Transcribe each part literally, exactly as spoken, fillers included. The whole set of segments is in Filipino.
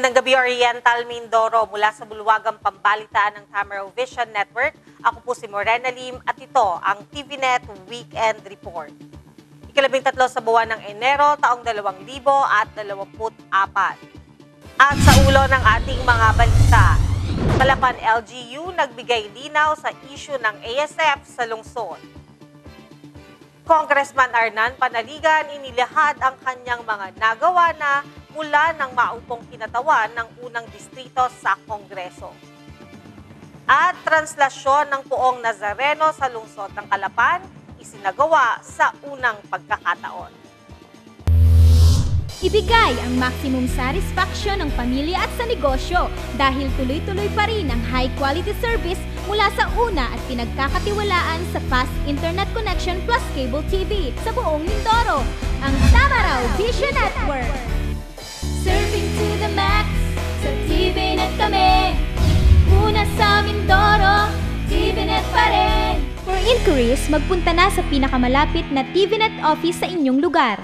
Magandang gabi, Oriental Mindoro. Mula sa bulwagang pambalitaan ng Tamaraw Vision Network, ako po si Morena Lim at ito ang T V Net Weekend Report. Ikalabing tatlo sa buwan ng Enero, taong dalawang libo at dalawamput apat. At sa ulo ng ating mga balita, Calapan L G U nagbigay linaw sa issue ng A S F sa lungsod. Congressman Arnan Panaligan inilahad ang kanyang mga nagawa na mula ng maupong kinatawan ng unang distrito sa Kongreso. At translasyon ng Poong Nazareno sa lungsod ng Calapan isinagawa sa unang pagkakataon. Ibigay ang maximum satisfaction ng pamilya at sa negosyo dahil tuloy-tuloy pa rin ang high-quality service mula sa una at pinagkakatiwalaan sa fast internet connection plus cable T V sa buong Mindoro, ang Tamaraw Vision Network. Serving to the max, sa T V Net kami. Una sa Mindoro, T V Net pa rin. For inquiries, magpunta na sa pinakamalapit na T V Net office sa inyong lugar.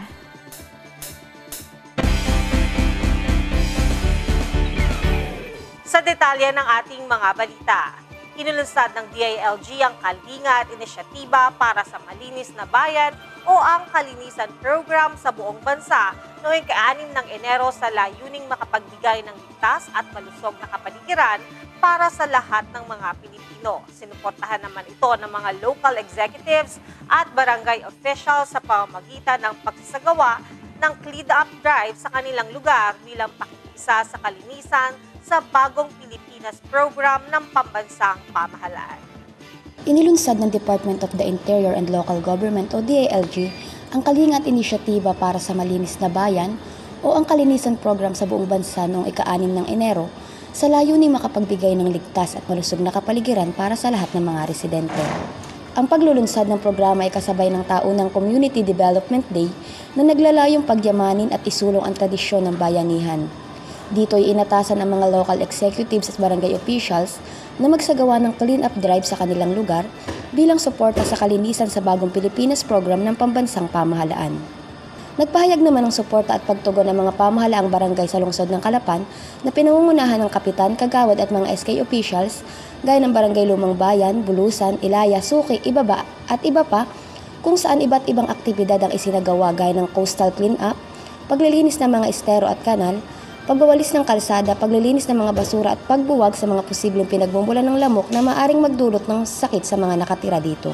Sa detalye ng ating mga balita, inulunsad ng D I L G ang Kalinga at Inisyatiba para sa Malinis na Bayan o ang Kalinisan Program sa buong bansa noong ika-anim ng Enero sa layuning makapagbigay ng ligtas at malusog na kapaligiran para sa lahat ng mga Pilipino. Sinuportahan naman ito ng mga local executives at barangay officials sa pamamagitan ng pagsasagawa ng Clean Up Drive sa kanilang lugar bilang pakikisa sa kalinisan sa Bagong Pilipinas program ng pambansang pamahalaan. Inilunsad ng Department of the Interior and Local Government o D I L G ang Kalinga at Inisyatiba para sa Malinis na Bayan o ang Kalinisan Program sa buong bansa noong ika-anim ng Enero sa layuning makapagbigay ng ligtas at malusog na kapaligiran para sa lahat ng mga residente. Ang paglulunsad ng programa ay kasabay ng taunang Community Development Day na naglalayong pagyamanin at isulong ang tradisyon ng bayanihan. Dito ay inatasan ang mga local executives at barangay officials na magsagawa ng clean-up drive sa kanilang lugar bilang suporta sa kalinisan sa Bagong Pilipinas program ng pambansang pamahalaan. Nagpahayag naman ng suporta at pagtugon ng mga pamahalaang barangay sa lungsod ng Calapan na pinangungunahan ng kapitan, kagawad at mga S K officials gaya ng Barangay Lumang Bayan, Bulusan, Ilaya, Suki, Ibaba at iba pa kung saan iba't ibang aktibidad ang isinagawa gaya ng coastal clean-up, paglilinis ng mga estero at kanal, pagwawalis ng kalsada, paglilinis ng mga basura at pagbuwag sa mga posibleng pinagbumbulan ng lamok na maaring magdulot ng sakit sa mga nakatira dito.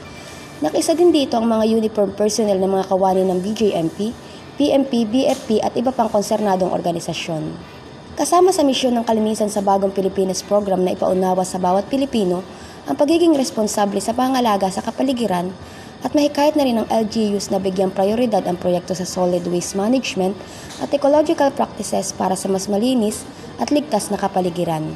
Nakisa din dito ang mga uniform personnel ng mga kawani ng B J M P, P M P, B F P at iba pang konsernadong organisasyon. Kasama sa misyon ng kalinisan sa Bagong Pilipinas program na ipaunawa sa bawat Pilipino ang pagiging responsable sa pangalaga sa kapaligiran at mahikayat na rin ng L G Us na bigyang prioridad ang proyekto sa solid waste management at ecological practices para sa mas malinis at ligtas na kapaligiran.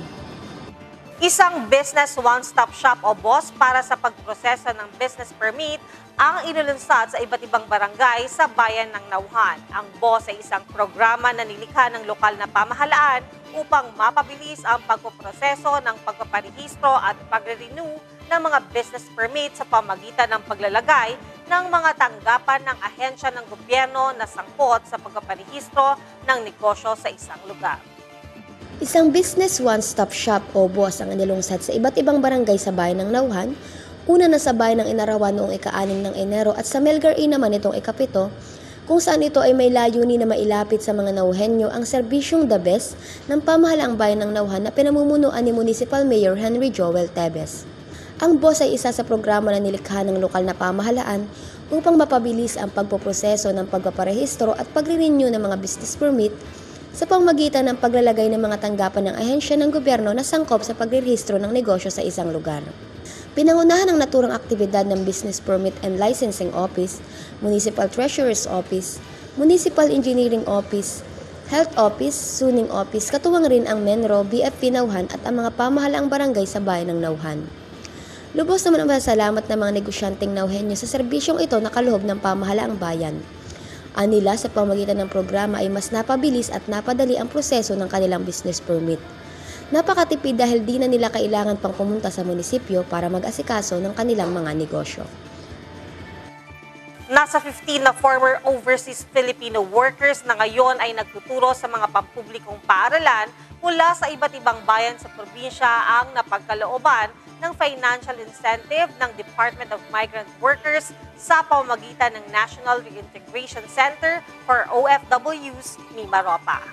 Isang business one-stop shop o B O S para sa pagproseso ng business permit ang inulunsad sa iba't ibang barangay sa bayan ng Nauhan. Ang B O S ay isang programa na nilikha ng lokal na pamahalaan upang mapabilis ang pagpoproseso ng pagpaparehistro at pagre-renew ng mga business permit sa pamagitan ng paglalagay ng mga tanggapan ng ahensya ng gobyerno na sangkot sa pagpaparehistro ng negosyo sa isang lugar. Isang business one-stop shop o B O S ang inilungsad sa iba't ibang barangay sa bayan ng Nauhan, una na sa bayan ng Inarawan noong ika-anim ng Enero at sa Melgar-A naman itong ikapito, kung saan ito ay may layunin na mailapit sa mga Nauhenyo ang serbisyong the best ng pamahalaang bayan ng Nauhan na pinamumunuan ni Municipal Mayor Henry Joel Tebes. Ang B O S ay isa sa programa na nilikha ng lokal na pamahalaan upang mapabilis ang pagpoproseso ng pagpaparehistro at pagre-renew ng mga business permit sa pamamagitan ng paglalagay ng mga tanggapan ng ahensya ng gobyerno na sangkop sa pagrerehistro ng negosyo sa isang lugar. Pinangunahan ng naturang aktibidad ng Business Permit and Licensing Office, Municipal Treasurer's Office, Municipal Engineering Office, Health Office, Suning Office, katuwang rin ang Menro, B F P Nauhan at ang mga pamahalaang barangay sa bayan ng Nauhan. Lubos naman ang masalamat ng mga negosyanteng Nauhenyo sa serbisyong ito na kaloob ng pamahalaang bayan. Anila sa pamamagitan ng programa ay mas napabilis at napadali ang proseso ng kanilang business permit. Napakatipid dahil di na nila kailangan pang pumunta sa munisipyo para mag-asikaso ng kanilang mga negosyo. Nasa fifteen na former overseas Filipino workers na ngayon ay nagtuturo sa mga pampublikong paaralan mula sa iba't ibang bayan sa probinsya ang napagkalooban ng financial incentive ng Department of Migrant Workers sa pamamagitan ng National Reintegration Center for O F Ws, Mimaropa.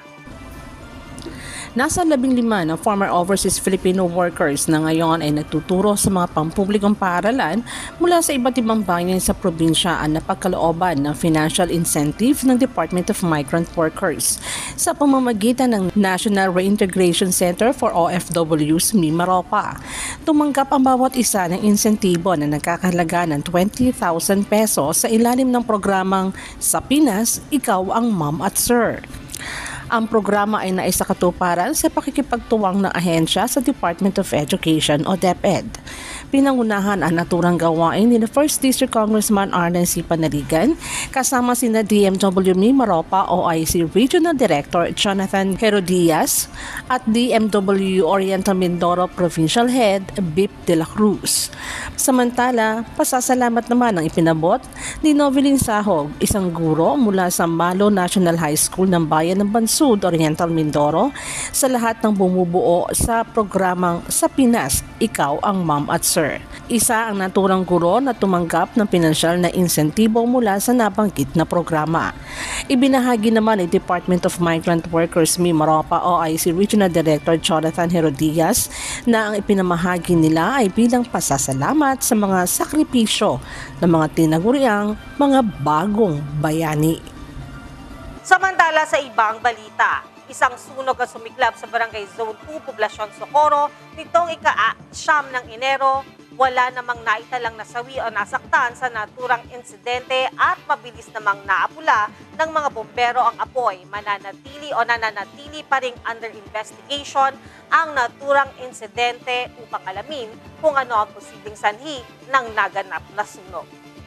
Nasa labing lima na former overseas Filipino workers na ngayon ay nagtuturo sa mga pampublikong paaralan mula sa iba't ibang bayan sa probinsya ang napagkalooban ng financial incentive ng Department of Migrant Workers sa pamamagitan ng National Reintegration Center for O F Ws, Mimaropa. Tumanggap ang bawat isa ng insentibo na nagkakahalaga ng twenty thousand pesos sa ilalim ng programang Sa Pinas, Ikaw ang Ma'am at Sir. Ang programa ay naisakatuparan sa pakikipagtuwang ng ahensya sa Department of Education o DepEd. Pinangunahan ang naturang gawain ni First District Congressman Arlen C. Panaligan kasama sina D M W Mimaropa O I C Regional Director Jonathan Herodias at D M W Oriental Mindoro Provincial Head Bip de la Cruz. Samantala, pasasalamat naman ang ipinabot ni Novelyn Sahog, isang guro mula sa Malo National High School ng Bayan ng Bansud, Oriental Mindoro, sa lahat ng bumubuo sa programang Sa Pinas, Ikaw ang Ma'am at Sir. Isa ang naturang guro na tumanggap ng pinansyal na insentibo mula sa nabanggit na programa. Ibinahagi naman ni Department of Migrant Workers Mimaropa O I C Regional Director Jonathan Herodias na ang ipinamahagi nila ay bilang pasasalamat sa mga sakripisyo ng mga tinaguriang mga bagong bayani. Samantala sa ibang balita, isang sunog ang sumiklab sa Barangay Zone two, Poblacion Socorro, nitong ika-siyam ng Enero. Wala namang naitalang nasawi o nasaktan sa naturang insidente at mabilis namang naapula ng mga bombero ang apoy. Mananatili o nananatili pa ring under investigation ang naturang insidente upang alamin kung ano ang posibleng sanhi ng naganap na sunog.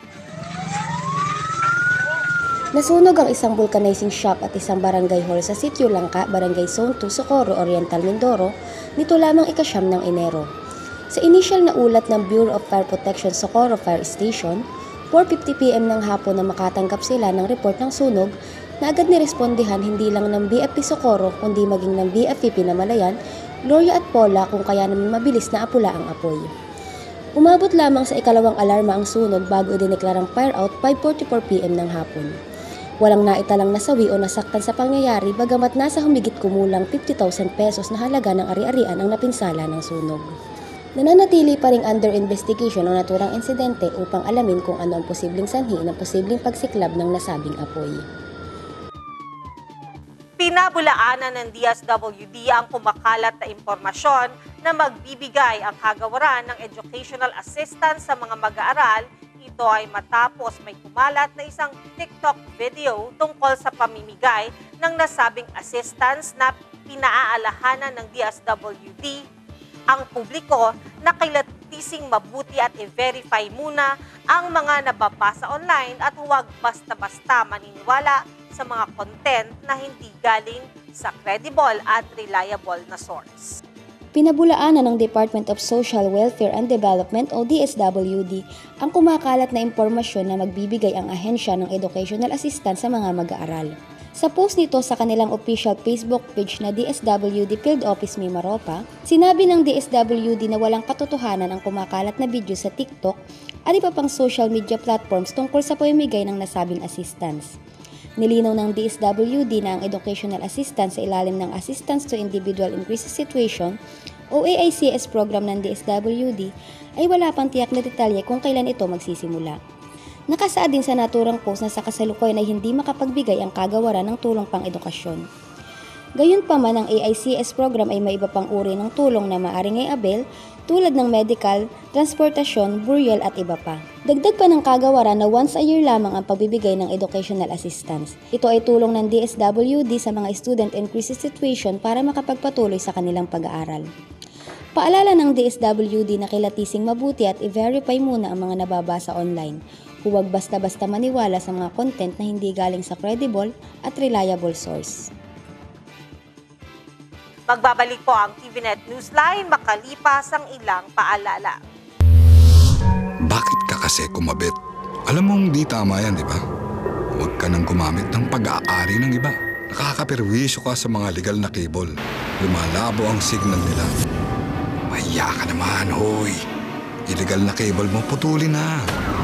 Nasunog ang isang vulcanizing shop at isang barangay hall sa Sitio Langka, Barangay Zone two, Socorro, Oriental Mindoro, nito lamang ikasyam ng Enero. Sa initial na ulat ng Bureau of Fire Protection Socorro Fire Station, four fifty p m ng hapon na makatanggap sila ng report ng sunog, na agad nirespondihan hindi lang ng B F P Socorro kundi maging ng B F P Pinamalayan, Gloria at Paula kung kaya naman mabilis na apula ang apoy. Umabot lamang sa ikalawang alarma ang sunog bago idineklarang fire out five forty-four p m ng hapon. Walang naitalang nasawi o nasaktan sa pangyayari bagamat nasa humigit kumulang fifty thousand pesos na halaga ng ari-arian ang napinsala ng sunog. Nananatili pa ring under investigation ang naturang insidente upang alamin kung ano ang posibleng sanhi ng posibleng pagsiklab ng nasabing apoy. Pinabulaanan ng D S W D ang kumakalat na impormasyon na magbibigay ang kagawaran ng educational assistance sa mga mag-aaral. Ito ay matapos may kumalat na isang TikTok video tungkol sa pamimigay ng nasabing assistance na pinaaalahanan ng D S W D ang publiko na kailantising mabuti at i-verify muna ang mga nababasa online at huwag basta-basta maniniwala sa mga content na hindi galing sa credible at reliable na source. Pinabulaanan ng Department of Social Welfare and Development o D S W D ang kumakalat na impormasyon na magbibigay ang ahensya ng educational assistance sa mga mag-aaral. Sa post nito sa kanilang official Facebook page na D S W D Field Office Mimaropa, sinabi ng D S W D na walang katotohanan ang kumakalat na video sa TikTok at iba pang social media platforms tungkol sa pamimigay ng nasabing assistance. Nilinaw ng D S W D na ang educational assistance sa ilalim ng Assistance to Individual in Crisis Situation o A I C S program ng D S W D ay wala pang tiyak na detalye kung kailan ito magsisimula. Nakasaad din sa naturang post na sa kasalukuyan ay hindi makapagbigay ang kagawaran ng tulong pang edukasyon. Gayunpaman, ang A I C S program ay may iba pang uri ng tulong na maaring i-avail tulad ng medical, transportasyon, burial at iba pa. Dagdag pa ng kagawaran na once a year lamang ang pagbibigay ng educational assistance. Ito ay tulong ng D S W D sa mga student in crisis situation para makapagpatuloy sa kanilang pag-aaral. Paalala ng D S W D na kilatising mabuti at i-verify muna ang mga nababasa online. Huwag basta-basta maniwala sa mga content na hindi galing sa credible at reliable source. Magbabalik po ang T V Net Newsline makalipas ang ilang paalala. Bakit ka kasi kumabit? Alam mong di tama yan, di ba? Huwag ka nang gumamit ng pag-aari ng iba. Nakakaperwisyo ka sa mga legal na cable. Lumalabo ang signal nila. Mahiya ka naman, hoy. Illegal na cable mo, putulin na.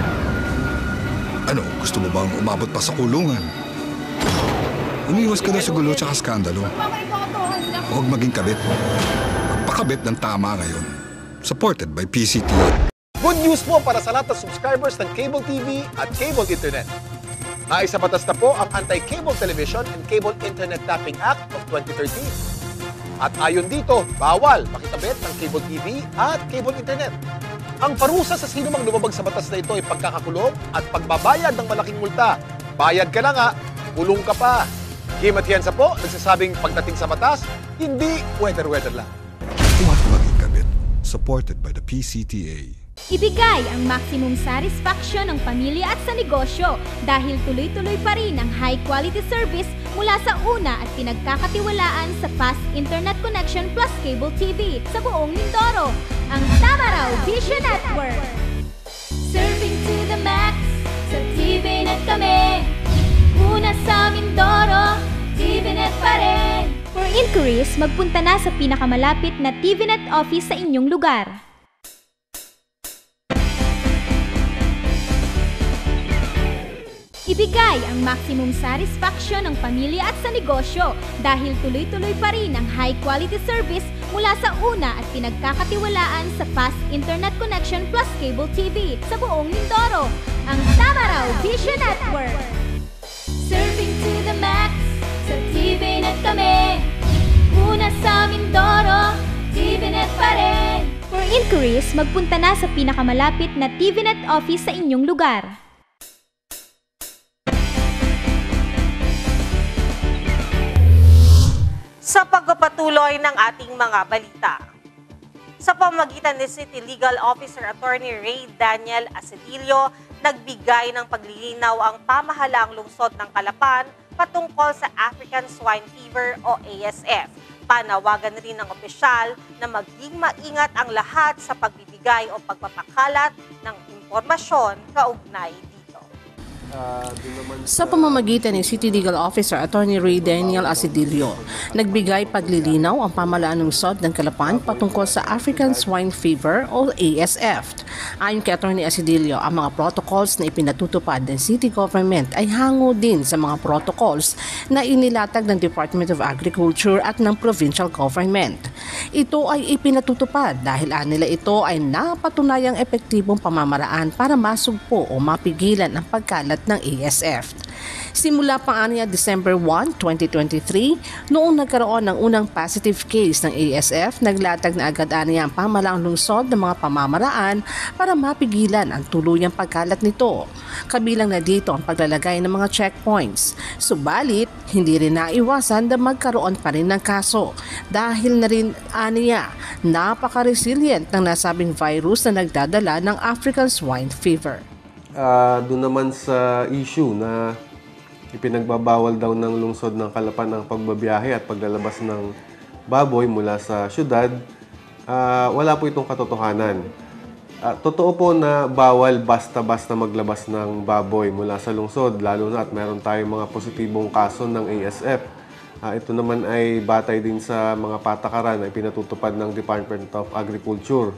Ano, gusto mo bang umabot pa sa kulungan? Umiwas ka na sa gulo tsaka skandalo. Huwag maging kabit. Magpakabit ng tama ngayon. Supported by P C T A. Good news po para sa lahat ng subscribers ng Cable T V at Cable Internet. Naisabatas na po ang Anti-Cable Television and Cable Internet Tapping Act of twenty thirteen. At ayon dito, bawal makikabit ng Cable T V at Cable Internet. Ang parusa sa sino mang lumabag sa batas na ito ay pagkakakulong at pagbabayad ng malaking multa. Bayad ka na nga, kulong ka pa. Kim Atienza po, nagsasabing pagdating sa batas, hindi weather-weather lang. Huwag maging kabit. Supported by the P C T A. Ibigay ang maximum satisfaction ng pamilya at sa negosyo dahil tuloy-tuloy pa rin ang high-quality service mula sa una at pinagkakatiwalaan sa fast internet connection plus cable T V sa buong Mindoro, ang Tamaraw Vision Network. Serving to the max, sa T V Net kami. Una sa Mindoro, T V Net pa rin. For inquiries, magpunta na sa pinakamalapit na T V Net office sa inyong lugar. Ibigay ang maximum satisfaction ng pamilya at sa negosyo dahil tuloy-tuloy pa rin ang high-quality service mula sa una at pinagkakatiwalaan sa fast internet connection plus cable T V sa buong Mindoro, ang Tamaraw Vision Network. Serving to the max, sa T V Net kami. Una sa Mindoro, T V Net pa rin. For inquiries, magpunta na sa pinakamalapit na T V Net office sa inyong lugar. Sa pagpapatuloy ng ating mga balita. Sa pamamagitan ni City Legal Officer Attorney Ray Daniel Asedillo, nagbigay ng paglilinaw ang pamahalaang lungsod ng Calapan patungkol sa African Swine Fever o A S F. Panawagan rin ng opisyal na maging maingat ang lahat sa pagbibigay o pagpapakalat ng impormasyon kaugnay dito. Sa pamamagitan ni City Legal Officer Attorney Ray Daniel Asedillo, nagbigay paglilinaw ang pamahalaan ng lungsod ng Calapan patungkol sa African Swine Fever o A S F. Ayon kay Attorney Asedillo, ang mga protocols na ipinatutupad ng City Government ay hango din sa mga protocols na inilatag ng Department of Agriculture at ng Provincial Government. Ito ay ipinatutupad dahil anila ito ay napatunayang epektibong pamamaraan para masugpo o mapigilan ang pagkalat ng A S F. Simula pa aniya December first, twenty twenty-three, noong nagkaroon ng unang positive case ng A S F, naglatag na agad aniya ang pamahalaang lungsod ng mga pamamaraan para mapigilan ang tuluyang pagkalat nito. Kabilang na dito ang paglalagay ng mga checkpoints. Subalit, hindi rin naiwasan na magkaroon pa rin ng kaso dahil na rin aniya napaka-resilient ng nasabing virus na nagdadala ng African Swine Fever. Uh, doon naman sa issue na ipinagbabawal daw ng lungsod ng Calapan ang pagbabiyahe at paglalabas ng baboy mula sa syudad, uh, wala po itong katotohanan. Uh, totoo po na bawal basta-basta maglabas ng baboy mula sa lungsod, lalo na at meron tayong mga positibong kaso ng A S F. Uh, ito naman ay batay din sa mga patakaran na pinatutupad ng Department of Agriculture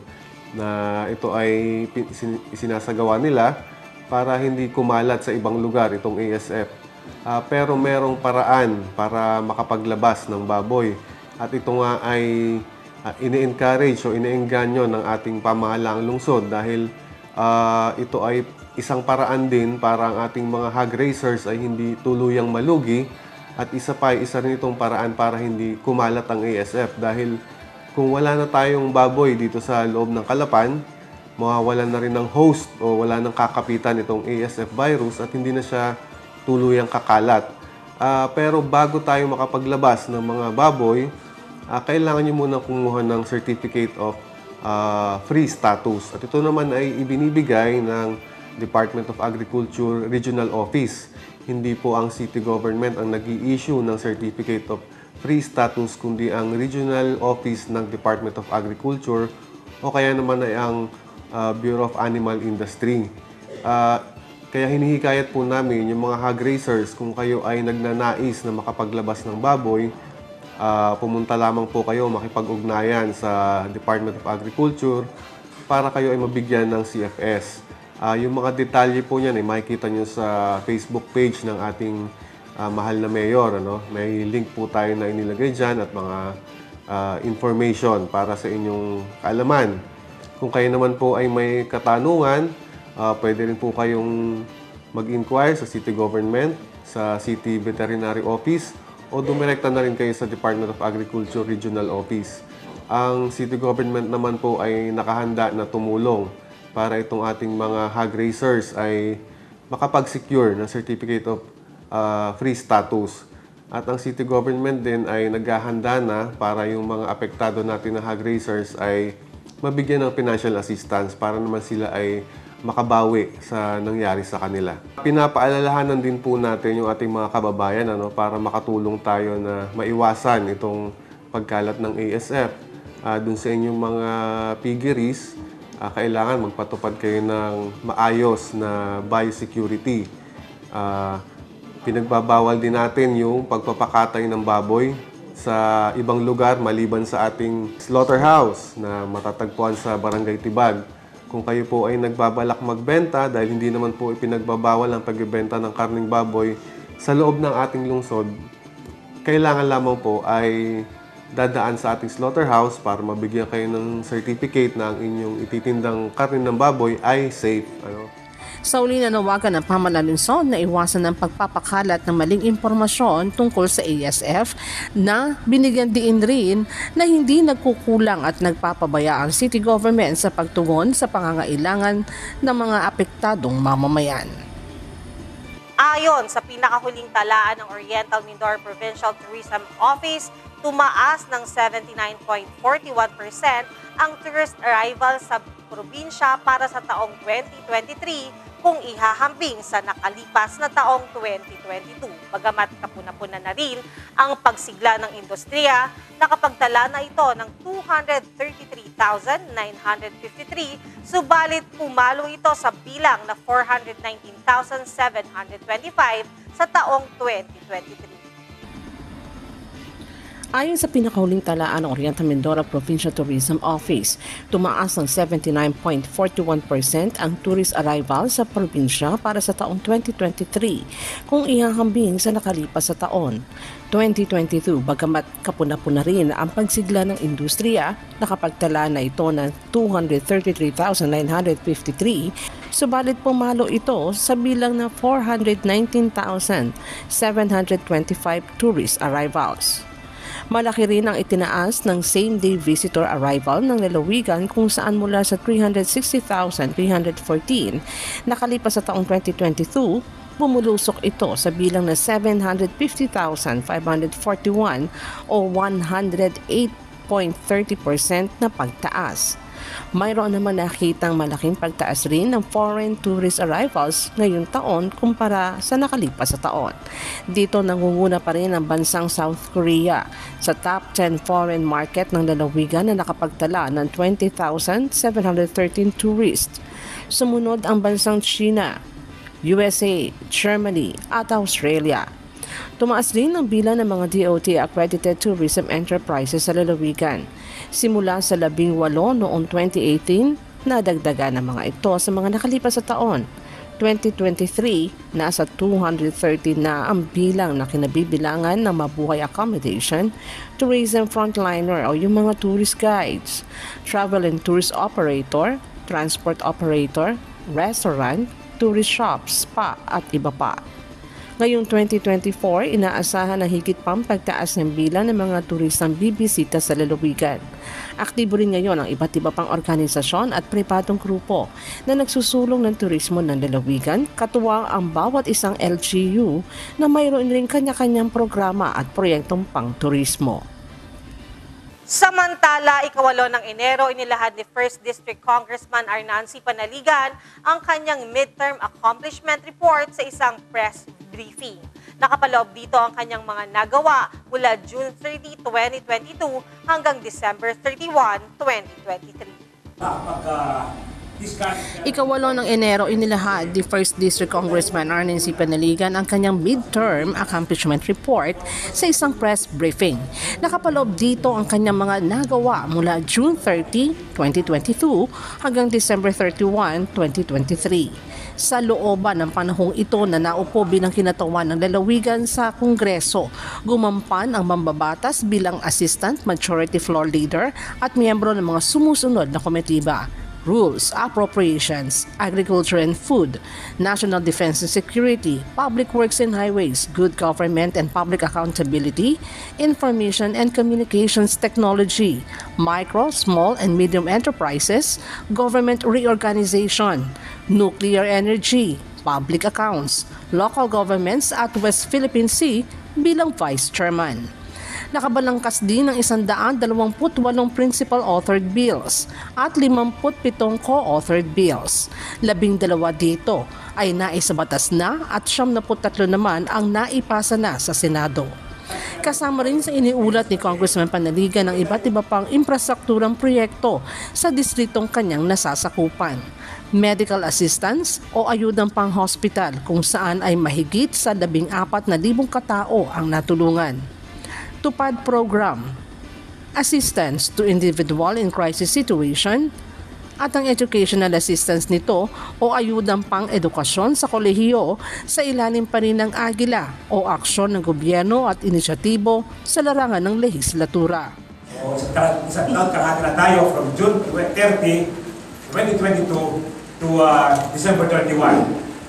na ito ay isinasagawa nila para hindi kumalat sa ibang lugar itong A S F. Uh, pero merong paraan para makapaglabas ng baboy. At ito nga ay uh, ini-encourage o ine-engganyo ng ating pamahalaang lungsod dahil uh, ito ay isang paraan din para ang ating mga hog raisers ay hindi tuluyang malugi. At isa pa, isa rin itong paraan para hindi kumalat ang A S F dahil kung wala na tayong baboy dito sa loob ng Calapan, mawawalan na rin ng host o wala nang kakapitan itong A S F virus at hindi na siya tuluyang kakalat. Uh, pero bago tayo makapaglabas ng mga baboy, uh, kailangan nyo muna kumuha ng Certificate of uh, Free Status. At ito naman ay ibinibigay ng Department of Agriculture Regional Office. Hindi po ang City Government ang nag-i-issue ng Certificate of Free Status, kundi ang Regional Office ng Department of Agriculture o kaya naman ay ang Uh, Bureau of Animal Industry. Uh, Kaya hinihikayat po namin yung mga hog raisers, kung kayo ay nagnanais na makapaglabas ng baboy, uh, pumunta lamang po kayo, makipag-ugnayan sa Department of Agriculture para kayo ay mabigyan ng C F S. Uh, yung mga detalye po niyan ay makikita nyo sa Facebook page ng ating uh, mahal na mayor. Ano? May link po tayo na inilagay dyan at mga uh, information para sa inyong kaalaman. Kung kayo naman po ay may katanungan, Uh, pwede rin po kayong mag-inquire sa City Government, sa City Veterinary Office, o dumirekta na rin kayo sa Department of Agriculture Regional Office. Ang City Government naman po ay nakahanda na tumulong para itong ating mga hog raisers ay makapag-secure ng Certificate of uh, Free Status. At ang City Government din ay naghahanda na para yung mga apektado natin na hog raisers ay mabigyan ng financial assistance para naman sila ay makabawi sa nangyari sa kanila. Pinapaalalahanan din po natin yung ating mga kababayan ano, para makatulong tayo na maiwasan itong pagkalat ng A S F. Uh, dun sa inyong mga piggeries, uh, kailangan magpatupad kayo ng maayos na biosecurity. Uh, pinagbabawal din natin yung pagpapakatay ng baboy sa ibang lugar maliban sa ating slaughterhouse na matatagpuan sa Barangay Tibag. Kung kayo po ay nagbabalak magbenta dahil hindi naman po ipinagbabawal ang pagbebenta ng karning baboy sa loob ng ating lungsod, kailangan lamang po ay dadaan sa ating slaughterhouse para mabigyan kayo ng certificate na ang inyong ititindang karne ng baboy ay safe. Ano? Sa uli nanawagan ng pamalalunsod na iwasan ng pagpapakalat ng maling impormasyon tungkol sa A S F na binigyan diin rin na hindi nagkukulang at nagpapabaya ang city government sa pagtugon sa pangangailangan ng mga apektadong mamamayan. Ayon sa pinakahuling talaan ng Oriental Mindoro Provincial Tourism Office, tumaas ng seventy-nine point four one percent ang tourist arrival sa probinsya para sa taong twenty twenty-three kung ihahambing sa nakalipas na taong twenty twenty-two. Bagamat kapuna-puna na rin ang pagsigla ng industriya, nakapagtala na ito ng two hundred thirty-three thousand nine hundred fifty-three, subalit pumalo ito sa bilang na four hundred nineteen thousand seven hundred twenty-five sa taong twenty twenty-three. Ayon sa pinakahuling talaan ng Oriental Mindoro Provincial Tourism Office, tumaas ng seventy-nine point four one percent ang tourist arrival sa probinsya para sa taong twenty twenty-three kung ihahambing sa nakalipas sa taon. twenty twenty-two, bagamat kapuna-puna rin ang pagsigla ng industriya, nakapagtala na ito ng two hundred thirty-three thousand nine hundred fifty-three, subalit pumalo ito sa bilang na four hundred nineteen thousand seven hundred twenty-five tourist arrivals. Malaki rin ang itinaas ng same-day visitor arrival ng lalawigan kung saan mula sa three hundred sixty thousand three hundred fourteen nakalipas sa taong twenty twenty-two, bumulusok ito sa bilang na seven hundred fifty thousand five hundred forty-one o one hundred eight point three zero percent na pagtaas. Mayroon naman nakitang malaking pagtaas rin ng foreign tourist arrivals ngayong taon kumpara sa nakalipas sa taon. Dito nangunguna pa rin ang bansang South Korea sa top ten foreign market ng lalawigan na nakapagtala ng twenty thousand seven hundred thirteen tourists. Sumunod ang bansang China, U S A, Germany at Australia. Tumaas rin ang bilang ng mga D O T-accredited tourism enterprises sa lalawigan. Simula sa labing walo noong twenty eighteen, nadagdagan ang mga ito sa mga nakalipas sa taon. twenty twenty-three, nasa two hundred thirty na ang bilang na kinabibilangan ng mabuhay accommodation, tourism frontliner o yung mga tourist guides, travel and tourist operator, transport operator, restaurant, tourist shops, spa at iba pa. Ngayong twenty twenty-four, inaasahan na higit pang pagtaas ng bilang ng mga turistang bibisita sa lalawigan. Aktibo rin ngayon ang iba't iba pang organisasyon at pribadong grupo na nagsusulong ng turismo ng lalawigan, katuwang ang bawat isang L G U na mayroon rin kanya-kanyang programa at proyektong pang-turismo. Samantala, ikawalo ng Enero, inilahad ni first District Congressman Arnancy Panaligan ang kanyang midterm accomplishment report sa isang press briefing. Nakapaloob dito ang kanyang mga nagawa mula June thirty, twenty twenty-two hanggang December thirty-one, twenty twenty-three. Pagka Ikawalo ng Enero inilahad ni first District Congressman Arnin C. Panaligan ang kanyang midterm accomplishment report sa isang press briefing. Nakapaloob dito ang kanyang mga nagawa mula June thirtieth, twenty twenty-two hanggang December thirty-first, twenty twenty-three. Sa looban ng panahong ito na naupo bilang kinatawan ng lalawigan sa Kongreso, gumampan ang mambabatas bilang Assistant Majority Floor Leader at miyembro ng mga sumusunod na komitiba: Rules, Appropriations, Agriculture and Food, National Defense and Security, Public Works and Highways, Good Government and Public Accountability, Information and Communications Technology, Micro, Small and Medium Enterprises, Government Reorganization, Nuclear Energy, Public Accounts, Local Governments at West Philippine Sea bilang Vice Chairman. Nakabalangkas din ng one hundred twenty-eight principal authored bills at fifty-seven co-authored bills. Labing dalawa dito ay naisabatas na at seventy-three naman ang naipasa na sa Senado. Kasama rin sa iniulat ni Congressman Panaligan ng iba't iba pang infrastrukturang proyekto sa distritong kanyang nasasakupan. Medical assistance o ayudang pang-hospital kung saan ay mahigit sa fourteen thousand katao ang natulungan. Tupad Program, Assistance to Individual in Crisis Situation, at ang educational assistance nito o ayudang pang-edukasyon sa kolehiyo sa ilalim pa rin ng Agila o aksyon ng gobyerno at inisyatibo sa larangan ng lehislatura. So, isang taon kalahati na tayo from June thirtieth, twenty twenty-two to uh, December thirty-first,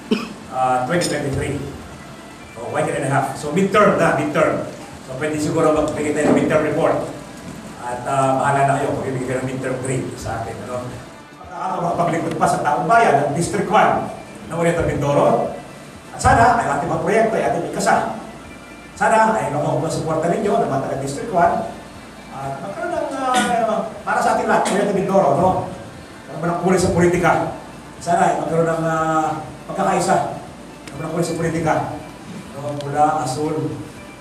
uh, twenty twenty-three. So, one year and a half. So, midterm na, midterm. So, pwede siguro magbigay tayo ng midterm report. At uh, bahala na kayo kung ibigay ng midterm grade sa atin. Ano? Makakatawa makapaglingkod pa sa taong bayan ng District one ng Oriental Mindoro. At sana ay ating mga proyekto ay ating ikasa. Sana ay makuha suporta ninyo ng mga taga-District one. At magkaroon ng, uh, para sa ating lahat, Oriental Mindoro, no? Magkaroon ng kulay sa politika. Sana ay magkaroon ng uh, pagkakaisa. Magkaroon ng kulay sa politika. No? Pula, asul,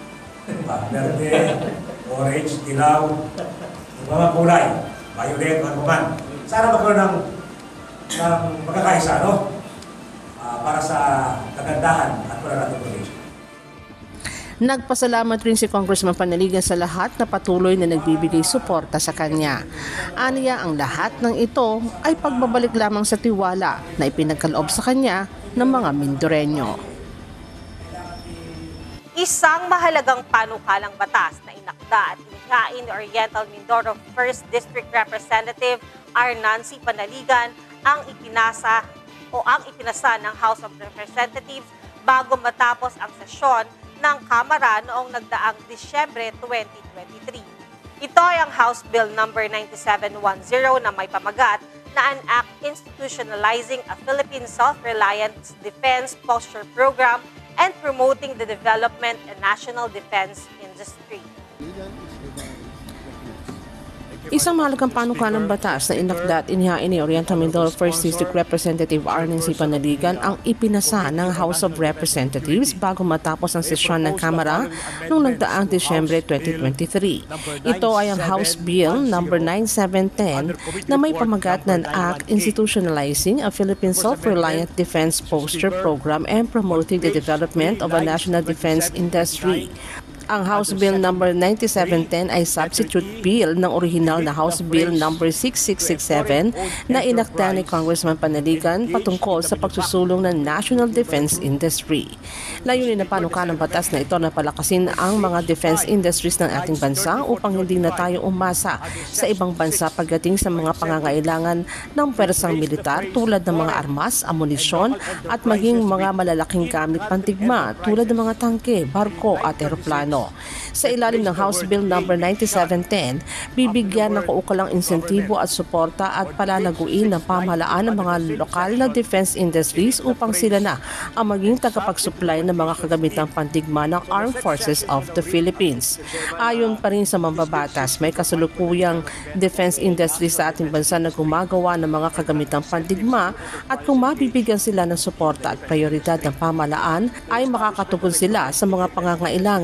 verde, orange, dilaw, mga kulay, violet, mga kuman. Sana magkaroon ng, ng magkakaisa, no? Uh, para sa kagandahan at para natin politika. Nagpasalamat rin si Congressman Panaligan sa lahat na patuloy na nagbibigay suporta sa kanya. Aniya ang lahat ng ito ay pagbabalik lamang sa tiwala na ipinagkaloob sa kanya ng mga Mindoreño. Isang mahalagang panukalang batas na inakda at inihain ni Oriental Mindoro first District Representative Arnan C. Panaligan ang ipinasa o ang ipinasa ng House of Representatives bago matapos ang sesyon ng Kamara noong nagdaang Disyembre twenty twenty-three. Ito ay ang House Bill number ninety-seven ten na may pamagat na an act institutionalizing a Philippine Self-Reliant Defense Posture Program and promoting the development and national defense industry. Isang mahalagang panukalang batas na inakda at inihain ni Oriental Mindoro first District Representative Arnin C. Panaligan ang ipinasa ng House of Representatives bago matapos ang sesyon ng Kamara noong nagdaang Disyembre twenty twenty-three. Ito ay ang House Bill number ninety-seven ten na may pamagat ng Act Institutionalizing a Philippine Self-Reliant Defense Posture Program and Promoting the Development of a National Defense Industry. Ang House Bill number ninety-seven ten ay substitute bill ng orihinal na House Bill number sixty-six sixty-seven na inakda ni Congressman Panaligan patungkol sa pagsusulong ng national defense industry. Layunin na panukalang batas na ito na palakasin ang mga defense industries ng ating bansa upang hindi na tayo umasa sa ibang bansa pagdating sa mga pangangailangan ng pwersang militar tulad ng mga armas, amunisyon at maging mga malalaking gamit pantigma tulad ng mga tangke, barko at eroplano. Sa ilalim ng House Bill number ninety-seven ten, bibigyan ng kaukulang insentibo at suporta at palalaguin ng pamahalaan ng mga lokal na defense industries upang sila na ang maging tagapag-supply ng mga kagamitang pandigma ng Armed Forces of the Philippines. Ayon pa rin sa mambabatas, may kasalukuyang defense industry sa ating bansa na gumagawa ng mga kagamitang pandigma at kung mabibigyan sila ng suporta at prioridad ng pamahalaan ay makakatugon sila sa mga pangangailangan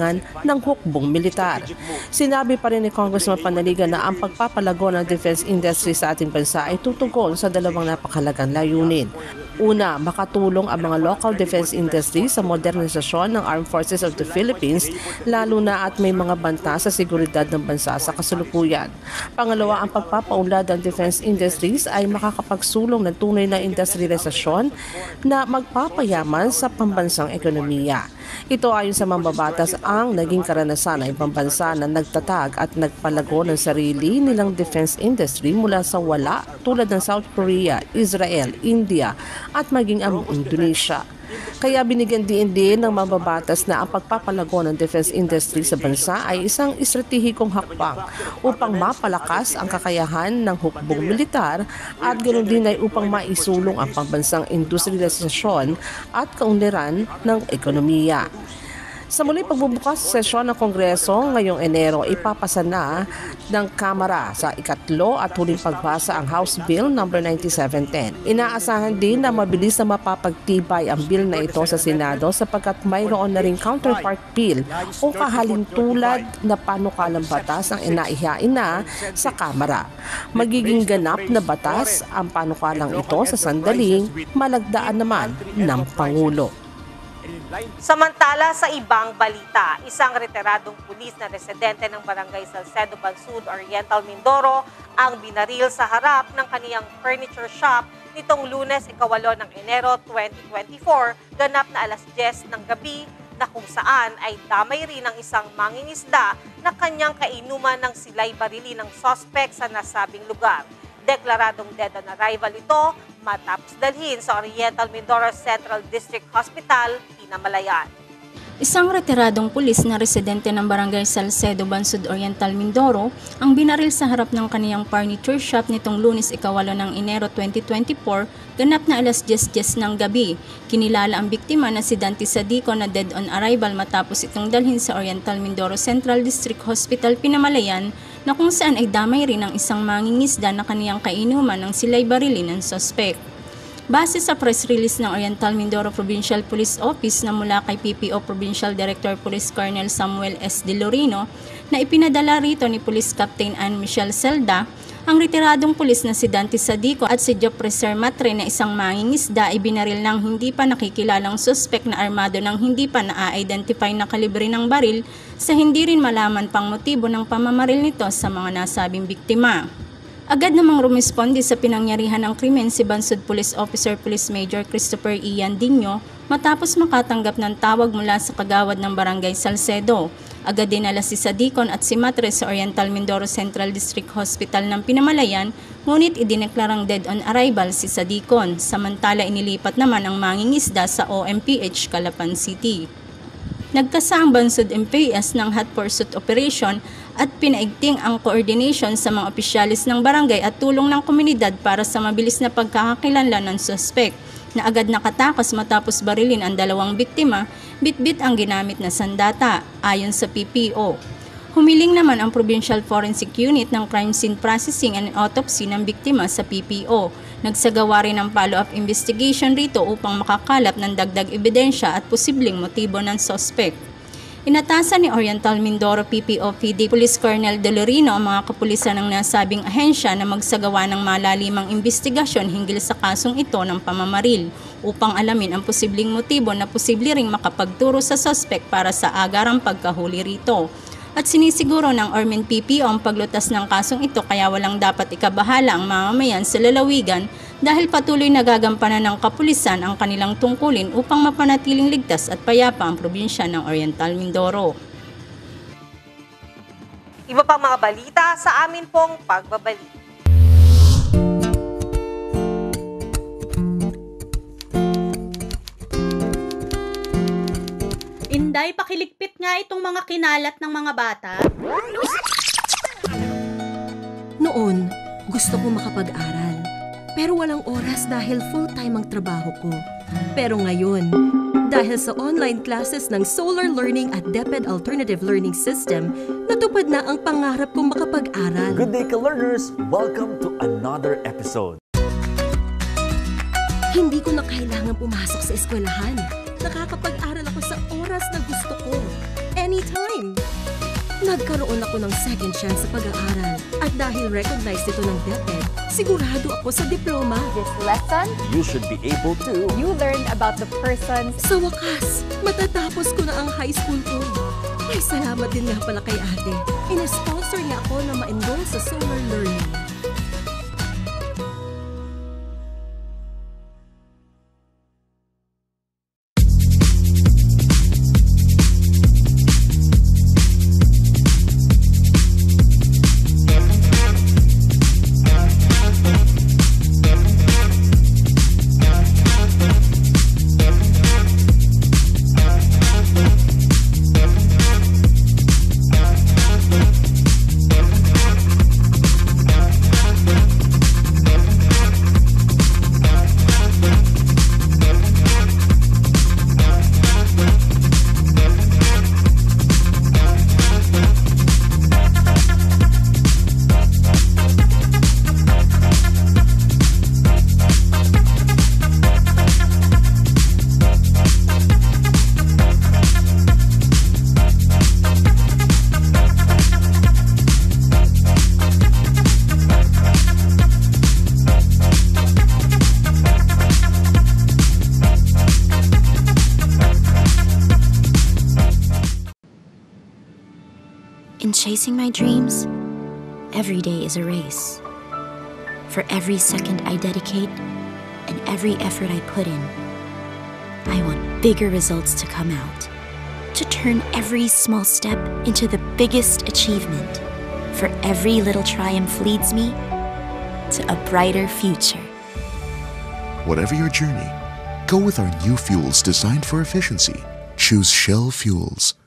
ng hukbong militar. Sinabi pa rin ni Congressman Panaligan na ang pagpapalago ng defense industry sa ating bansa ay tutugon sa dalawang napakahalagang layunin. Una, makatulong ang mga local defense industry sa modernisasyon ng Armed Forces of the Philippines, lalo na at may mga banta sa seguridad ng bansa sa kasalukuyan. Pangalawa, ang pagpapaunlad ng defense industries ay makakapagsulong ng tunay na industrialisasyon na magpapayaman sa pambansang ekonomiya. Ito ayon sa mambabatas ang naging karanasan ng ibang bansa na nagtatag at nagpalago ng sarili nilang defense industry mula sa wala tulad ng South Korea, Israel, India at maging ang Indonesia. Kaya binigyan din din ng mambabatas na ang pagpapalago ng defense industry sa bansa ay isang estratehikong hakbang upang mapalakas ang kakayahan ng hukbong militar at ganoon din ay upang maisulong ang pambansang industrialisasyon at kaunlaran ng ekonomiya. Sa muli pagbubukas sa sesyon ng Kongreso ngayong Enero, ipapasa na ng Kamara sa ikatlo at huling pagbasa ang House Bill number ninety-seven ten. Inaasahan din na mabilis na mapapagtibay ang bill na ito sa Senado sapagkat mayroon na ring counterpart bill o kahalintulad na panukalang batas ang inaihain na sa Kamara. Magiging ganap na batas ang panukalang ito sa sandaling malagdaan naman ng Pangulo. Samantala sa ibang balita, isang retiradong pulis na residente ng Barangay Salcedo Bansud, Oriental Mindoro ang binaril sa harap ng kaniyang furniture shop nitong Lunes, ikawalo ng Enero twenty twenty-four, ganap na alas diyes ng gabi na kung saan ay damay rin ng isang mangingisda na kanyang kainuman ng silay barili ng suspect sa nasabing lugar. Deklaradong dead on arrival ito matapos dalhin sa Oriental Mindoro Central District Hospital, Pinamalayan. Isang retiradong pulis na residente ng Barangay Salcedo Bansud, Oriental Mindoro ang binaril sa harap ng kaniyang furniture shop nitong Lunes, ikawalo ng Enero twenty twenty-four, ganap na alas diyes ng gabi. Kinilala ang biktima na si Dante Sadico na dead on arrival matapos itong dalhin sa Oriental Mindoro Central District Hospital, Pinamalayan, na kung saan ay damay rin ng isang mangingisda na kaniyang kainuman ng silay barili ng suspect. Base sa press release ng Oriental Mindoro Provincial Police Office na mula kay P P O Provincial Director Police Colonel Samuel S. De Lorino na ipinadala rito ni Police Captain Ann Michelle Celda, ang retiradong pulis na si Dante Sadico at si Jopreser Matre na isang mangingisda ay binaril ng hindi pa nakikilalang suspect na armado ng hindi pa na-identify na kalibre ng baril sa hindi rin malaman pang motibo ng pamamaril nito sa mga nasabing biktima. Agad namang rumisponde sa pinangyarihan ng krimen si Bansud Police Officer Police Major Christopher Ian Dinyo matapos makatanggap ng tawag mula sa kagawad ng Barangay Salcedo. Agad dinala si Sadicon at si Matre sa Oriental Mindoro Central District Hospital ng Pinamalayan, ngunit idineklarang dead on arrival si Sadicon, samantala inilipat naman ang mangingisda sa O M P H Calapan City. Nagkasa ang Bansud M P S ng hot pursuit operation at pinaigting ang coordination sa mga opisyalis ng barangay at tulong ng komunidad para sa mabilis na pagkakakilanlan ng suspect na agad nakatakas matapos barilin ang dalawang biktima, bit-bit ang ginamit na sandata, ayon sa P P O. Humiling naman ang Provincial Forensic Unit ng Crime Scene Processing and Autopsy ng biktima sa P P O. Nagsagawa rin ng follow-up investigation rito upang makakalap ng dagdag ebidensya at posibleng motibo ng suspect. Inatasan ni Oriental Mindoro P P O P D Police Colonel De Lorino ang mga kapulisan ng nasabing ahensya na magsagawa ng malalimang investigasyon hinggil sa kasong ito ng pamamaril upang alamin ang posibleng motibo na posible ring makapagturo sa suspect para sa agarang pagkahuli rito. At sinisiguro ng Ormen P P O ang paglutas ng kasong ito kaya walang dapat ikabahala ang mamamayan sa lalawigan dahil patuloy nagagampanan ng kapulisan ang kanilang tungkulin upang mapanatiling ligtas at payapa ang probinsya ng Oriental Mindoro. Iba pang mga balita sa amin pong pagbabalik. Inday, pakiligpit nga itong mga kinalat ng mga bata. Noon, gusto ko makapag-aral. Pero walang oras dahil full-time ang trabaho ko. Pero ngayon, dahil sa online classes ng Solar Learning at DepEd Alternative Learning System, natupad na ang pangarap kong makapag-aral. Good day, ka-learners! Welcome to another episode. Hindi ko na kailangan pumasok sa eskwelahan. Nakakapag-aral ako sa oras na gusto ko. anytime. Nagkaroon ako ng second chance sa pag-aaral at dahil recognized ito ng DepEd, sigurado ako sa diploma. This lesson, You should be able to. you learned about the persons. Sa wakas, matatapos ko na ang high school ko. Ay, salamat din nga pala kay ate. Ina-sponsor niya ako na ma-enroll sa Solar Learning. In chasing my dreams, every day is a race. For every second I dedicate and every effort I put in, I want bigger results to come out, to turn every small step into the biggest achievement. For every little triumph leads me to a brighter future. Whatever your journey, go with our new fuels designed for efficiency. Choose Shell Fuels.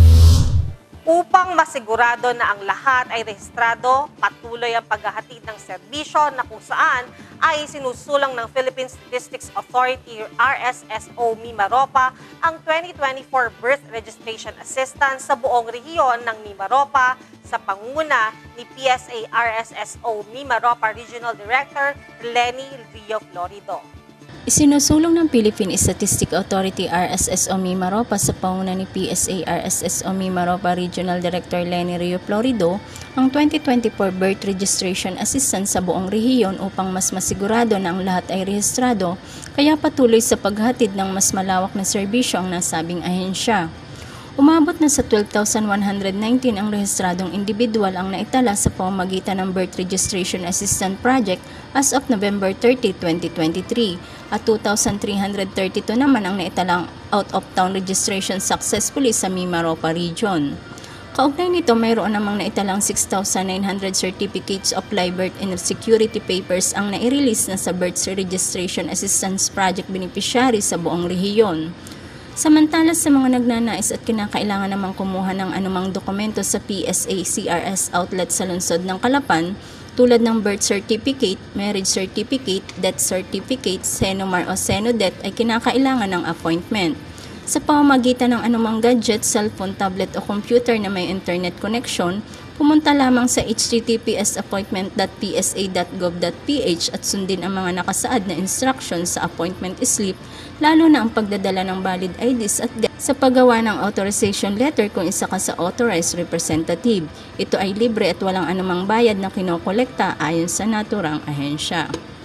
Upang masigurado na ang lahat ay rehistrado, patuloy ang paghahatid ng serbisyo na kung saan ay sinusulang ng Philippine Statistics Authority R S S O Mimaropa ang twenty twenty-four Birth Registration Assistance sa buong rehiyon ng Mimaropa sa pangunguna ni P S A R S S O Mimaropa Regional Director Lenny Rio Florido. Isinusulong ng Philippine Statistics Authority R S S O Mimaropa sa panguna ni P S A R S S O Mimaropa Regional Director Lenny Rio Florido ang twenty twenty-four Birth Registration Assistance sa buong rehiyon upang mas masigurado na ang lahat ay rehistrado, kaya patuloy sa paghatid ng mas malawak na serbisyo ang nasabing ahensya. Umabot na sa twelve thousand one hundred nineteen ang rehistradong individual ang naitala sa pamamagitan ng Birth Registration Assistance Project as of November thirtieth, twenty twenty-three at two thousand three hundred thirty-two naman ang naitalang out-of-town registration successfully sa Mimaropa Region. Kaugnay nito, mayroon namang naitalang six thousand nine hundred certificates of live birth and security papers ang nai-release na sa Birth Registration Assistance Project beneficiaries sa buong rehiyon. Samantala sa mga nagnanais at kinakailangan namang kumuha ng anumang dokumento sa P S A C R S outlet sa lungsod ng Calapan, tulad ng birth certificate, marriage certificate, death certificate, Senomar o Senodet ay kinakailangan ng appointment. Sa pamamagitan ng anumang gadget, cellphone, tablet o computer na may internet connection, pumunta lamang sa h t t p s appointment dot p s a dot gov dot p h at sundin ang mga nakasaad na instructions sa appointment slip, lalo na ang pagdadala ng valid I Ds at sa paggawa ng authorization letter kung isa ka sa authorized representative. Ito ay libre at walang anumang bayad na kinokolekta ayon sa naturang ahensya.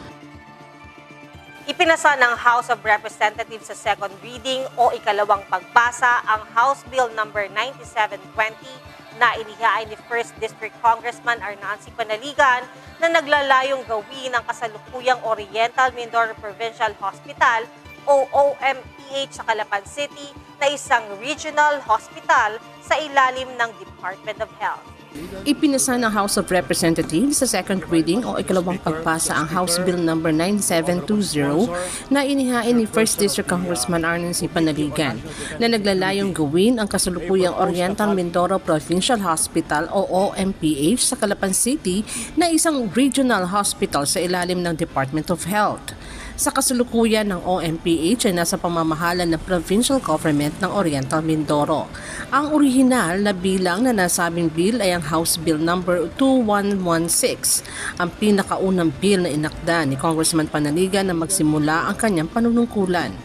Ipinasa ng House of Representatives sa second reading o ikalawang pagbasa ang House Bill number ninety-seven twenty na inihain ni first District Congressman Arnancy Panaligan na naglalayong gawin ang kasalukuyang Oriental Mindoro Provincial Hospital o O M P H sa Calapan City na isang regional hospital sa ilalim ng Department of Health. Ipinasa ng House of Representatives sa second reading o ikalawang pagbasa ang House Bill number ninety-seven twenty na inihain ni first District Congressman Arnancy Panaligan na naglalayong gawin ang kasalukuyang Oriental Mindoro Provincial Hospital o O M P H sa Calapan City na isang regional hospital sa ilalim ng Department of Health. Sa kasalukuyan ng O M P H ay nasa pamamahala ng provincial government ng Oriental Mindoro. Ang orihinal na bilang na nasabing bill ay ang House Bill number twenty-one sixteen, ang pinakaunang bill na inakda ni Congressman Panaligan na magsimula ang kanyang panunungkulan.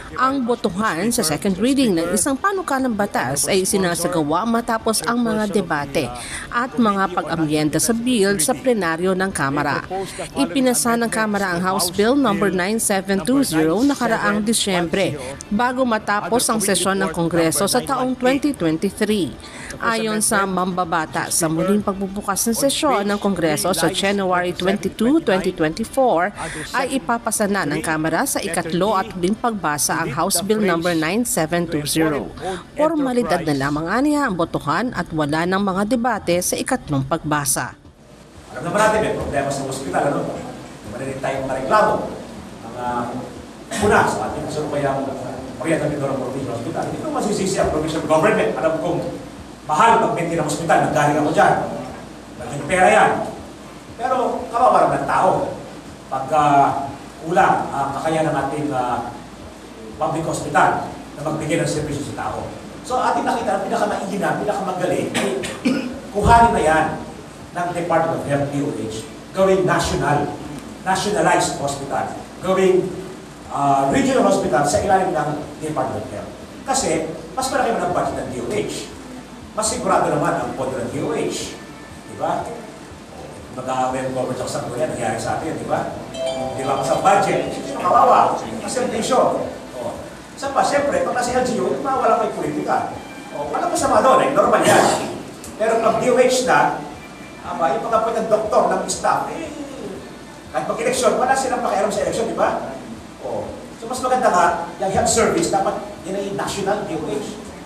Ang botohan sa second reading ng isang panukalang batas ay sinasagawa matapos ang mga debate at mga pag-amyenda sa bill sa plenaryo ng Kamara. Ipinasa ng Kamara ang House Bill number nine seven two zero nakaraang Disyembre bago matapos ang sesyon ng Kongreso sa taong twenty twenty-three. Ayon sa mambabata, sa muling pagbubukas ng sesyon ng Kongreso sa January twenty-second, twenty twenty-four ay ipapasa na ng Kamara sa ikatlo at huling pagbasa ang House Bill number nine seven two zero. Formalidad na lamang aniya ang botohan at wala ng mga debate sa ikatlong pagbasa. Alam naman natin, may problema sa hospital, ano? Marinig tayong mga reklamo. Mga una sa ating kasalukayang Oriental Mindoro Provincial Hospital. Hindi ko masisisi ang provincial government. Alam kong mahal pag-maintain ng hospital. Naggaling ako dyan. Naging pera yan. Pero kawawa ng tao. Pag uh, kulang ang uh, kakayahan ng ating uh, public hospital na magbigay ng servisyo sa tao. So ating nakita ang pinakamaingina, pinakamagaling, kuhanin na yan ng Department of Health, D O H, gawing national, nationalized hospital, gawing uh, regional hospital sa ilalim ng Department of Health. Kasi, mas malaki man ang budget ng D O H. Mas sigurado naman ang pondo ng D O H. Diba? Mag-aware government ako sa Korea, nangyari sa atin, di ba? Di ba? Sa budget, sino kawawa? Kasi ang tension. Isa pa, siyempre, pag nasa L G U, mawala kayo politika. O, wala masama doon, eh, normal yan. Pero pag D O H na, ama, yung pag-appoint ng doktor, ng staff, eh, kahit mag-eleksyon, wala silang pakialam sa eleksyon, di ba? O, so mas maganda nga, yung health service, dapat yun ay national D O H.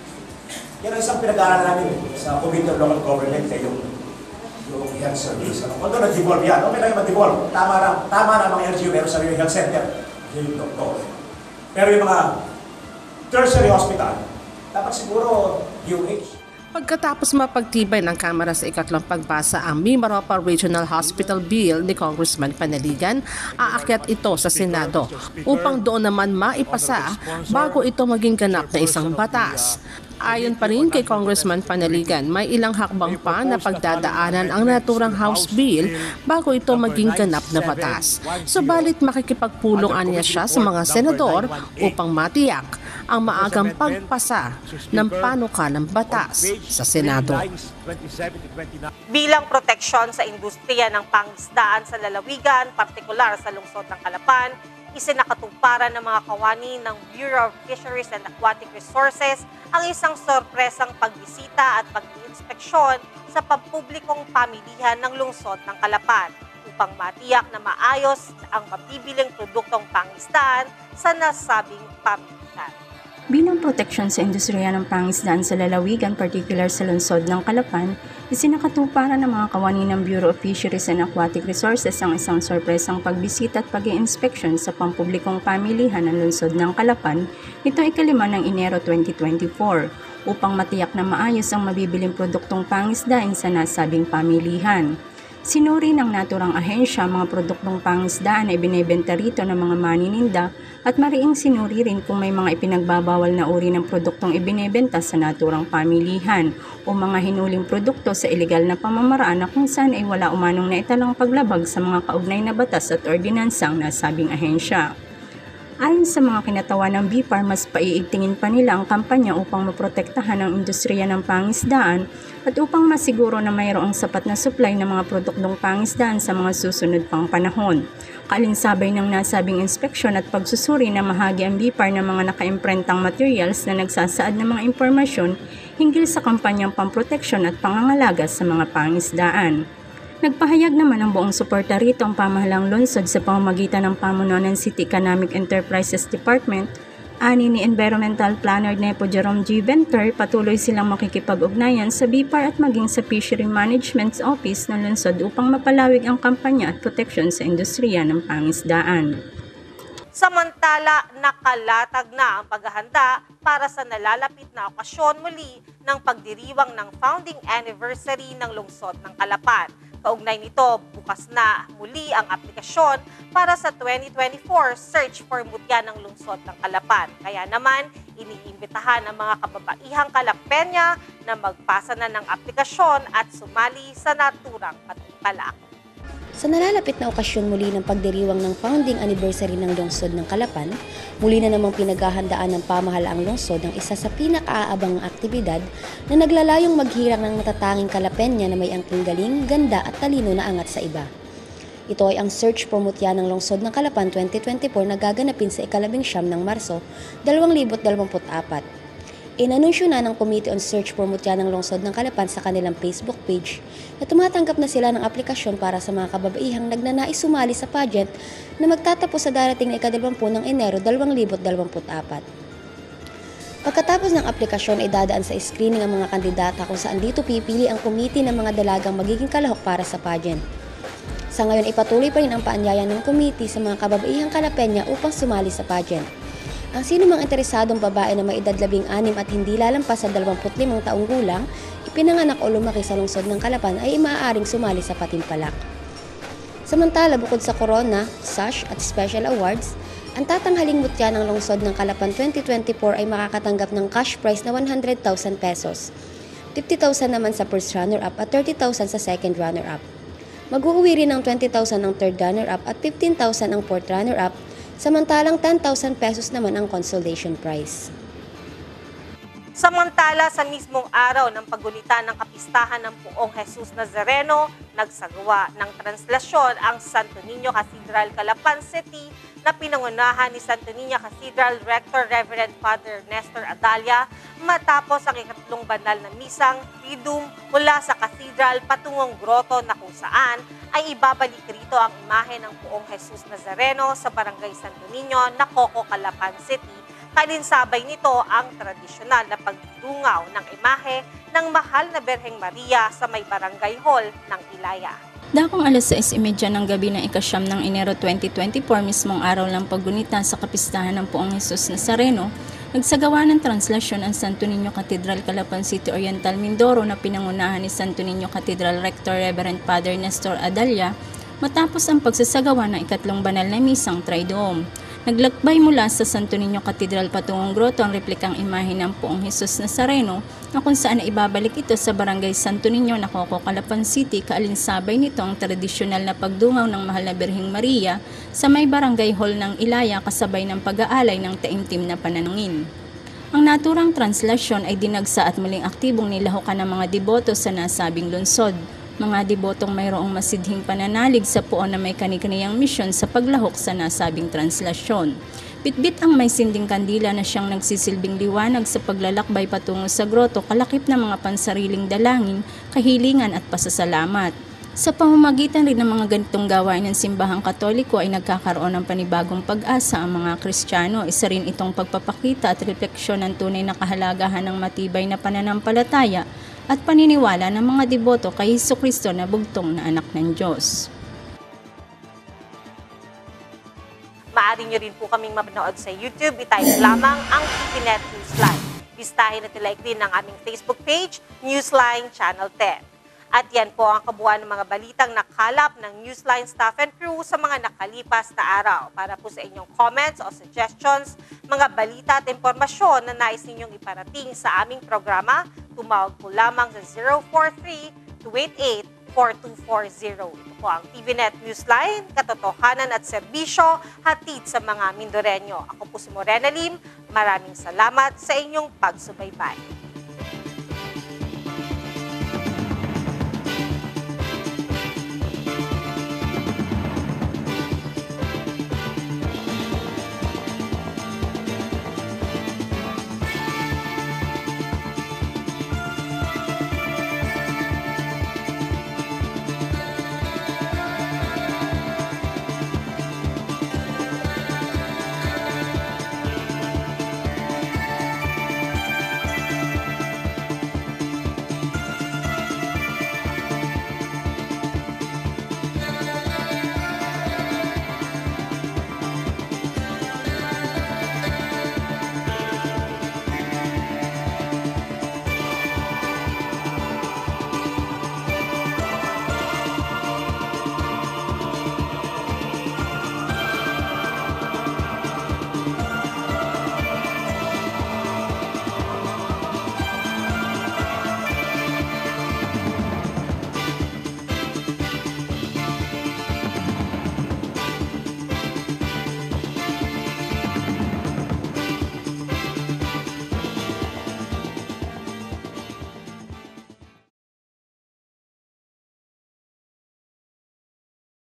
Yan ang isang pinag-aaral namin sa Committee on Local Government, eh, yung, yung health service. Ano? Although nag-devolve yan, okay lang yung mag-devolve. Tama na, tama na mga L G U, meron sa yung health center, yung doktor. Pero yung mga tertiary hospital, dapat siguro D O H. Pagkatapos mapagtibay ng Kamara sa ikatlong pagbasa ang Mimaropa Regional Hospital Bill ni Congressman Panaligan, aakyat ito sa Senado upang doon naman maipasa bago ito maging ganap na isang batas. Ayon pa rin kay Congressman Panaligan, may ilang hakbang pa na pagdadaanan ang naturang House Bill bago ito maging ganap na batas. Subalit makikipagpulong niya siya sa mga senador upang matiyak ang maagang pagpasa ng panukalang batas sa Senado. Bilang proteksyon sa industriya ng pangisdaan sa lalawigan, partikular sa lungsod ng Calapan, isinakatuparan ng mga kawani ng Bureau of Fisheries and Aquatic Resources ang isang sorpresang pagbisita at pag-iinspeksyon sa pampublikong pamilihan ng lungsod ng Calapan upang matiyak na maayos ang mabibiling produktong pangisdaan sa nasabing pamilihan. Bilang proteksyon sa industriya ng pangisdaan sa lalawigan, particular sa lungsod ng Calapan, isinakatuparan ng mga kawani ng Bureau of Fisheries and Aquatic Resources ang isang sorpresang pagbisita at pag-iinspeksyon sa pampublikong pamilihan ng lungsod ng Calapan nitong ikalima ng Enero twenty twenty-four upang matiyak na maayos ang mabibiling produktong pangisdaan sa nasabing pamilihan. Sinuri ng naturang ahensya mga produktong pangisdaan na ibinebenta rito ng mga manininda at mariing sinuri rin kung may mga ipinagbabawal na uri ng produktong ibinebenta sa naturang pamilihan o mga hinuling produkto sa ilegal na pamamaraan na kung saan ay wala umanong naitalang paglabag sa mga kaugnay na batas at ordinansang nasabing ahensya. Ayon sa mga kinatawan ng B I P A R, mas paiigtingin pa nila ang kampanya upang maprotektahan ang industriya ng pangisdaan at upang masiguro na mayroong sapat na supply ng mga produktong pangisdaan sa mga susunod pang panahon. Kalinsabay ng nasabing inspeksyon at pagsusuri na mahagi ang B I P A R ng mga nakaimprentang materials na nagsasaad ng mga impormasyon hinggil sa kampanyang pamproteksyon at pangangalaga sa mga pangisdaan. Nagpahayag naman ang buong suporta rito ang pamahalang lungsod sa pamamagitan ng pamunuan ng City Economic Enterprises Department. Ani ni Environmental Planner Nepo Jerome G. Venter, patuloy silang makikipag-ugnayan sa B I P A R at maging sa Fishery Management's Office ng lungsod upang mapalawig ang kampanya at proteksyon sa industriya ng pangisdaan. Samantala, nakalatag na ang paghahanda para sa nalalapit na okasyon muli ng pagdiriwang ng founding anniversary ng lungsod ng Calapan. Kaugnay nito, bukas na muli ang aplikasyon para sa twenty twenty-four Search for Mutya ng lungsod ng Calapan. Kaya naman, iniimbitahan ang mga kababaihang Calapenya na magpasa na ng aplikasyon at sumali sa naturang patimpalak. Sa nalalapit na okasyon muli ng pagdiriwang ng founding anniversary ng lungsod ng Calapan, muli na namang pinaghahandaan ng pamahalaang lungsod ang isa sa pinakaaabang aktibidad na naglalayong maghirang ng matatanging Calapenya na may angking galing, ganda at talino na angat sa iba. Ito ay ang Search for Mutya ng Lungsod ng Calapan twenty twenty-four na gaganapin sa ikalabing siyam ng Marso, dalawang libo dalawampu't apat. Inanunsyo na ng Committee on Search for Mutya ng Lungsod ng Calapan sa kanilang Facebook page na tumatanggap na sila ng aplikasyon para sa mga kababaihang nagnanais sumali sa pageant na magtatapos sa darating na ikadalawampu ng Enero dalawang libo dalawampu't apat. Pagkatapos ng aplikasyon ay dadaan sa screening ang mga kandidata kung saan dito pipili ang committee ng mga dalagang magiging kalahok para sa pageant. Sa ngayon ipatuloy pa rin ang paanyaya ng committee sa mga kababaihang Calapenya upang sumali sa pageant. Ang sino mang interesadong babae na may edad labing anim at hindi lalampas sa dalawamput limang taong gulang, ipinanganak o lumaki sa lungsod ng Calapan ay maaaring sumali sa patimpalak. Samantala, bukod sa Corona, Sash at Special Awards, ang tatanghaling mutya ng lungsod ng Calapan twenty twenty-four ay makakatanggap ng cash prize na one hundred thousand pesos, fifty thousand naman sa first runner-up at thirty thousand sa second runner-up. Mag-uuwi rin ng twenty thousand ang third runner-up at fifteen thousand ang fourth runner-up, samantalang ten thousand pesos naman ang consolation prize. Samantala, sa mismong araw ng paggunita ng kapistahan ng Poong Jesus Nazareno, nagsagawa ng translasyon ang Santo Niño Cathedral, Calapan City na pinangunahan ni Santo Niño Cathedral Rector Reverend Father Nestor Adalia matapos ang ikatlong banal na misang Triduum mula sa Cathedral patungong groto na kung saan ay ibabalik rito ang imahe ng Poong Jesus Nazareno sa Barangay Santo Niño, Nacoco, Calapan City. Kalinsabay nito ang tradisyonal na pagdungaw ng imahe ng mahal na Birheng Maria sa may Barangay Hall ng Ilaya. Dakong alas sais trenta ng gabi ng ikasyam ng Enero twenty twenty-four, mismong araw ng paggunita sa kapistahan ng Poong Jesus Nazareno, nagsagawa ng translasyon ang Santo Niño Cathedral, Calapan City Oriental, Mindoro na pinangunahan ni Santo Niño Cathedral Rector Reverend Father Nestor Adalia matapos ang pagsasagawa ng ikatlong banal na misang Triduum. Naglakbay mula sa Santo Niño Cathedral patungong groto ang replikang imahe ng Poong Jesus Nazareno na kung saan ibabalik ito sa Barangay Santo Niño, Nacoco, Calapan City. Kaalinsabay nito ang tradisyonal na pagdungaw ng mahal na Birheng Maria sa may Barangay Hall ng Ilaya kasabay ng pag-aalay ng taimtim na pananungin. Ang naturang translasyon ay dinagsa at muling aktibong nilahukan ng mga deboto sa nasabing lungsod. Mga debotong mayroong masidhing pananalig sa poon na may kani-kaniyang misyon sa paglahok sa nasabing translasyon. Bitbit ang may sinding kandila na siyang nagsisilbing liwanag sa paglalakbay patungo sa groto, kalakip ng mga pansariling dalangin, kahilingan at pasasalamat. Sa pamamagitan rin ng mga ganitong gawain ng simbahang Katoliko ay nagkakaroon ng panibagong pag-asa ang mga Kristiyano. Isa rin itong pagpapakita at refleksyon ng tunay na kahalagahan ng matibay na pananampalataya at paniniwala ng mga deboto kay Jesucristo na bugtong na anak ng Diyos. Maaari nyo rin po kaming mapanood sa YouTube. I-type lamang ang T V Net Newsline. Bistahin at like din ang aming Facebook page, Newsline Channel ten. At yan po ang kabuuan ng mga balitang nakalap ng Newsline staff and crew sa mga nakalipas na araw. Para po sa inyong comments o suggestions, mga balita at impormasyon na nais ninyong iparating sa aming programa, tumawag po lamang sa zero four three, two eight eight, four two four zero. Ito po ang T V Net Newsline, katotohanan at serbisyo, hatid sa mga Mindoreño. Ako po si Morena Lim, maraming salamat sa inyong pagsubaybay.